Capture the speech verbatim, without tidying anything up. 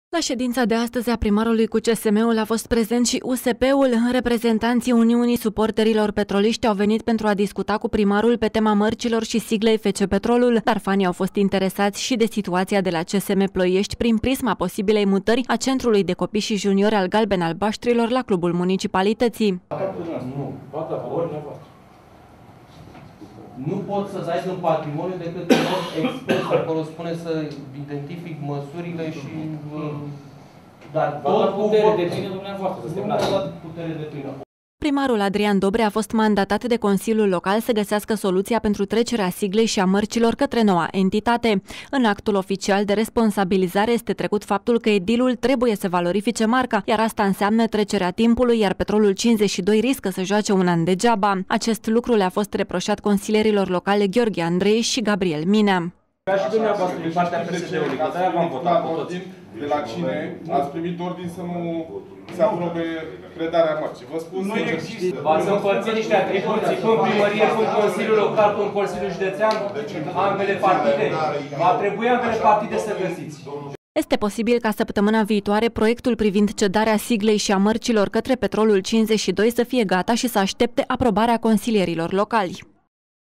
La ședința de astăzi a primarului cu C S M-ul a fost prezent și U S P-ul. Reprezentanții Uniunii Suporterilor Petroliști au venit pentru a discuta cu primarul pe tema mărcilor și siglei F C Petrolul, dar fanii au fost interesați și de situația de la C S M Ploiești prin prisma posibilei mutări a Centrului de Copii și Juniori al Galben-Albaștrilor la clubul municipalității. Nu pot să-ți ai în patrimoniu decât un expert, acolo spune să identific măsurile și... Dar tot putere de plină dumneavoastră să semnați. Putere de plină. Primarul Adrian Dobre a fost mandatat de Consiliul Local să găsească soluția pentru trecerea siglei și a mărcilor către noua entitate. În actul oficial de responsabilizare este trecut faptul că edilul trebuie să valorifice marca, iar asta înseamnă trecerea timpului, iar Petrolul cincizeci și doi riscă să joace un an degeaba. Acest lucru le-a fost reproșat consilierilor locale Gheorghe Andrei și Gabriel Minea. Ca și dumneavoastră din partea P S D-ului, că de-aia v-am votat cu toți. De la cine ați primit ordin să nu se aprobe predarea mărcii? Vă spun nu sincer. există. V-ați împărțit niște atribuții, cum primărie, cum Consiliul Local, cum Consiliul Județean, ambele partide. Va trebui ambele partide să găsiți. Este posibil ca săptămâna viitoare proiectul privind cedarea siglei și a mărcilor către Petrolul cincizeci și doi să fie gata și să aștepte aprobarea consilierilor locali.